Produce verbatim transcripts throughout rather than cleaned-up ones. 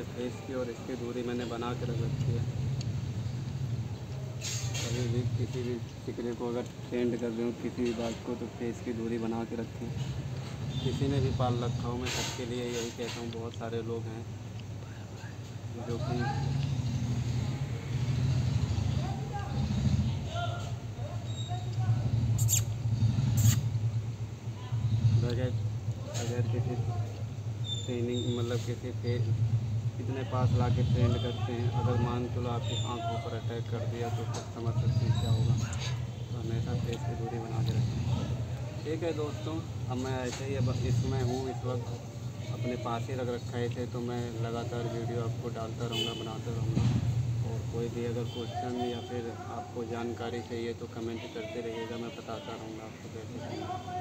मेरे फेस की और इसकी दूरी मैंने बना के रख रखी है। कभी भी किसी भी सिकरे को अगर ट्रेंड कर रहे हो किसी भी बात को, तो फेस की दूरी बना के रखें। किसी ने भी पाल रखा हो, मैं सबके लिए यही कहता हूँ। बहुत सारे लोग हैं जो कि बगैर बगैर किसी ट्रेनिंग मतलब किसी पे कितने पास ला के ट्रेंड करते हैं। अगर मान चलो आपकी आंखों पर अटैक कर दिया तो फिर समझ सकते हैं क्या होगा। तो हमेशा फेस की दूरी बना के रखें। ठीक है दोस्तों, अब मैं ऐसे ही अब इसमें हूँ इस वक्त, अपने पास ही रख रखा है थे, तो मैं लगातार वीडियो आपको डालता रहूँगा, बनाता रहूँगा। और कोई भी अगर क्वेश्चन या फिर आपको जानकारी चाहिए तो कमेंट करते रहिएगा, मैं बताता रहूँगा आपको कैसे करना।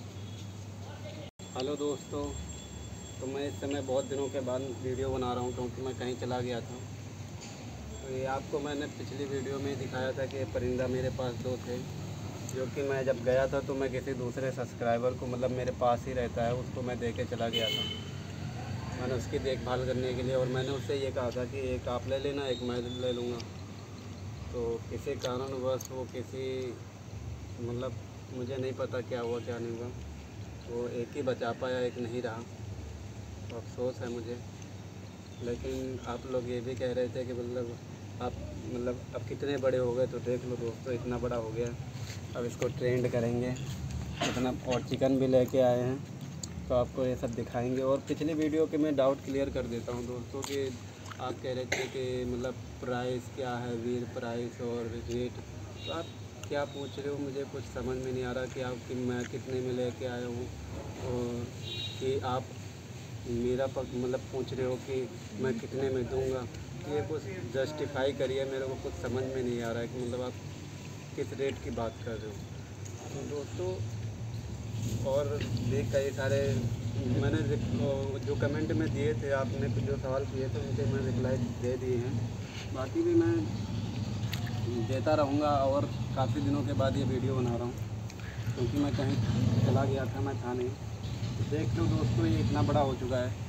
हेलो दोस्तों, तो मैं इस समय बहुत दिनों के बाद वीडियो बना रहा हूँ क्योंकि मैं कहीं चला गया था। तो ये आपको मैंने पिछली वीडियो में दिखाया था कि परिंदा मेरे पास दो थे, जो कि मैं जब गया था तो मैं किसी दूसरे सब्सक्राइबर को, मतलब मेरे पास ही रहता है, उसको मैं दे के चला गया था। मैंने उसकी देखभाल करने के लिए, और मैंने उससे ये कहा था कि एक आप ले लेना, एक मैं ले लूँगा। तो किसी कारणवश वो किसी मतलब मुझे नहीं पता क्या हुआ क्या नहीं हुआ, वो एक ही बचा पाया, एक नहीं रहा। तो अफसोस है मुझे। लेकिन आप लोग ये भी कह रहे थे कि मतलब आप मतलब अब कितने बड़े हो गए, तो देख लो दोस्तों, इतना बड़ा हो गया। अब इसको ट्रेंड करेंगे इतना, और चिकन भी लेके आए हैं तो आपको ये सब दिखाएंगे। और पिछली वीडियो के मैं डाउट क्लियर कर देता हूँ दोस्तों कि आप कह रहे थे कि मतलब प्राइस क्या है, वीर प्राइस और रेट। तो आप क्या पूछ रहे हो, मुझे कुछ समझ में नहीं आ रहा कि आप कि मैं कितने में लेके आया हूँ, और कि आप मेरा पक मतलब पूछ रहे हो कि मैं कितने में दूंगा। तो ये कुछ जस्टिफाई करिए, मेरे को कुछ समझ में नहीं आ रहा है कि मतलब आप किस रेट की बात कर रहे हो। तो दोस्तों, और भी कई सारे मैंने जो कमेंट में दिए थे, आपने जो सवाल किए थे उनके मैं रिप्लाई दे दिए हैं। बाकी भी मैं देता रहूँगा, और काफ़ी दिनों के बाद ये वीडियो बना रहा हूँ क्योंकि मैं कहीं चला गया था, मैं था नहीं। देख लो दोस्तों, ये इतना बड़ा हो चुका है।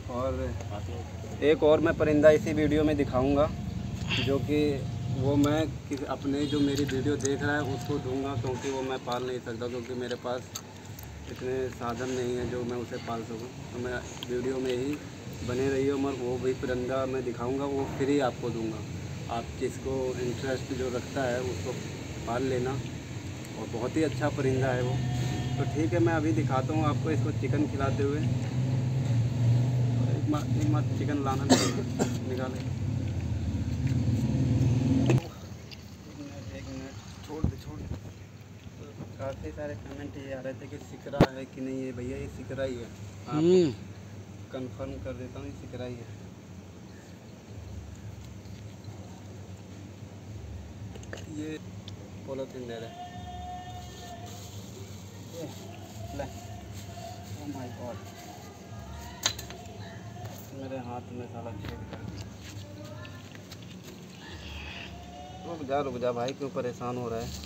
और एक और मैं परिंदा इसी वीडियो में दिखाऊंगा, जो कि वो मैं किस अपने जो मेरी वीडियो देख रहा है उसको दूंगा, क्योंकि वो मैं पाल नहीं सकता, क्योंकि मेरे पास इतने साधन नहीं है जो मैं उसे पाल सकूं। तो मैं वीडियो में ही बने रही हूँ, मगर वो भी परिंदा मैं दिखाऊंगा, वो फ्री आपको दूंगा। आप जिसको इंटरेस्ट जो रखता है उसको पाल लेना, और बहुत ही अच्छा परिंदा है वो। तो ठीक है, मैं अभी दिखाता हूँ आपको इसको चिकन खिलाते हुए। एक माँ एक माँ चिकन लाना निकाले। एक मिनट एक मिनट छोड़ दे छोड़ दे। तो काफ़ी सारे कमेंट ये आ रहे थे कि सिकरा है कि नहीं है। भैया ये सिकरा ही है, आपको कंफर्म कर देता हूँ, ये सिकरा ही है। ये पॉलीथीन दे रहे ले। ओह माय गॉड, मेरे हाथ में साला छेद कर दिया। रुक जा रुक जा भाई, क्यों परेशान हो रहा है।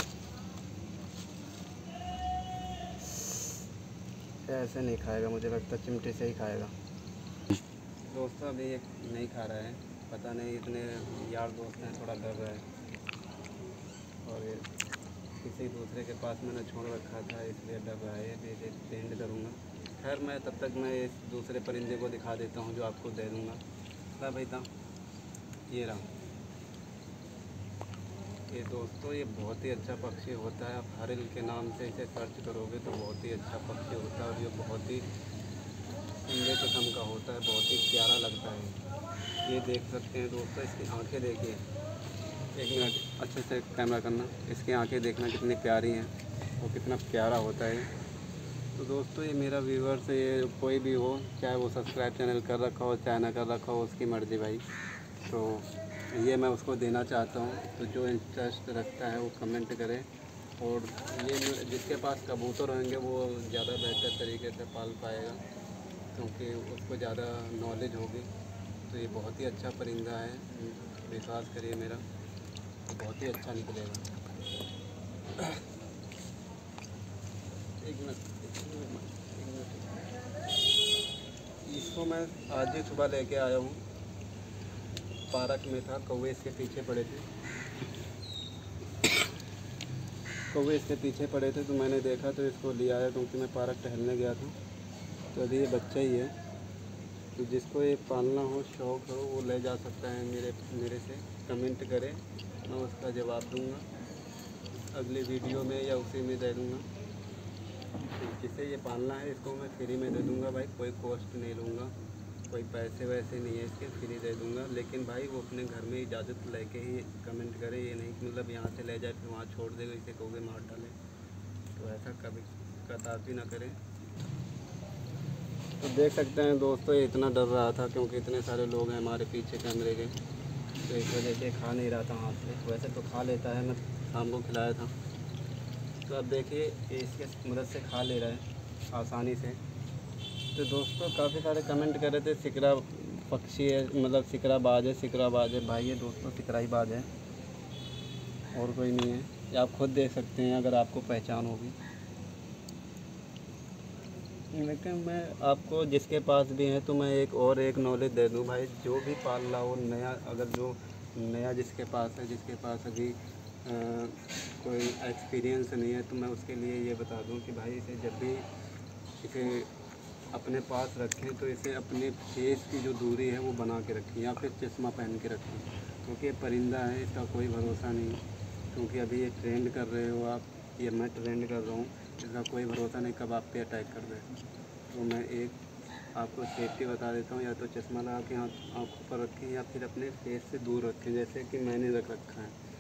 ऐसे नहीं खाएगा, मुझे लगता है चिमटे से ही खाएगा। दोस्तों अभी ये नहीं खा रहा है, पता नहीं, इतने यार दोस्त हैं, थोड़ा डर रहा है। और ये किसी दूसरे के पास मैंने छोड़ रखा था, इसलिए डर रहा है। अभी इसे ट्रेंड करूँगा। खैर मैं तब तक मैं इस दूसरे परिंदे को दिखा देता हूँ जो आपको दे दूँगा। ला भाई था, ये रहा। ये दोस्तों ये बहुत ही अच्छा पक्षी होता है। आप हरिल के नाम से इसे सर्च करोगे तो बहुत ही अच्छा पक्षी होता है, और ये बहुत ही सुंदर किस्म का होता है, बहुत ही प्यारा लगता है। ये देख सकते हैं दोस्तों, इसकी आंखें देखिए। एक मिनट अच्छे से कैमरा करना, इसकी आंखें देखना कितनी प्यारी हैं, वो कितना प्यारा होता है। तो दोस्तों ये मेरा व्यूअर्स, ये कोई भी हो, चाहे वो सब्सक्राइब चैनल कर रखा हो चाहे ना कर रखा हो, उसकी मर्ज़ी भाई। तो ये मैं उसको देना चाहता हूँ। तो जो इंटरेस्ट रखता है वो कमेंट करे। और ये जिसके पास कबूतर होंगे वो ज़्यादा बेहतर तरीके से पाल पाएगा, क्योंकि उसको ज़्यादा नॉलेज होगी। तो ये बहुत ही अच्छा परिंदा है, विश्वास करिए मेरा, बहुत ही अच्छा निकलेगा। एक मिनट एक मिनट इसको मैं आज ही सुबह लेके आया हूँ, पार्क में था, कौवे इसके पीछे पड़े थे कौवे इसके पीछे पड़े थे तो मैंने देखा तो इसको ले आया, क्योंकि मैं पार्क टहलने गया था। तो अभी ये बच्चा ही है, तो जिसको ये पालना हो, शौक़ हो, वो ले जा सकता है मेरे मेरे से। कमेंट करे, मैं उसका जवाब दूँगा अगली वीडियो में या उसी में दे दूँगा। जिसे ये पालना है इसको मैं फ्री में दे दूँगा भाई, कोई कॉस्ट नहीं लूँगा, कोई पैसे वैसे नहीं है इसके, फ्री दे दूँगा। लेकिन भाई वो अपने घर में इजाज़त लेके ही कमेंट करे, ये नहीं कि मतलब यहाँ से ले जाए फिर वहाँ छोड़ देगा, इसे कहोगे मार डाले, तो ऐसा कभी कदापि ना करें। तो देख सकते हैं दोस्तों, ये इतना डर रहा था क्योंकि इतने सारे लोग हैं हमारे पीछे कैमरे के, तो इस वजह से खा नहीं रहा था हाथ से। वैसे तो खा लेता है, मैं शाम को खिलाया था। तो अब देखिए ये इसके मदद से खा ले रहा है आसानी से। तो दोस्तों काफ़ी सारे कमेंट कर रहे थे सिकरा पक्षी है, मतलब सिकरा बाज है, सिकरा बाज है। भाई ये दोस्तों सिकरा ही बाज है, और कोई नहीं है। ये आप खुद देख सकते हैं अगर आपको पहचान होगी। लेकिन मैं आपको जिसके पास भी है तो मैं एक और एक नॉलेज दे दूं भाई, जो भी पाल रहा हो नया, अगर जो नया जिसके पास है, जिसके पास अभी आ, कोई एक्सपीरियंस नहीं है, तो मैं उसके लिए ये बता दूं कि भाई इसे जब भी इसे अपने पास रखें तो इसे अपने फेस की जो दूरी है वो बना के रखें, या फिर चश्मा पहन के रखें, क्योंकि ये परिंदा है, इसका कोई भरोसा नहीं। क्योंकि अभी ये ट्रेंड कर रहे हो आप, ये मैं ट्रेंड कर रहा हूँ, इसका कोई भरोसा नहीं कब आप पे अटैक कर दे। तो मैं एक आपको सेफ्टी बता देता हूँ, या तो चश्मा लगा के हाथ आँखों पर रखें, या फिर अपने फेस से दूर रखें, जैसे कि मैंने रख रखा है।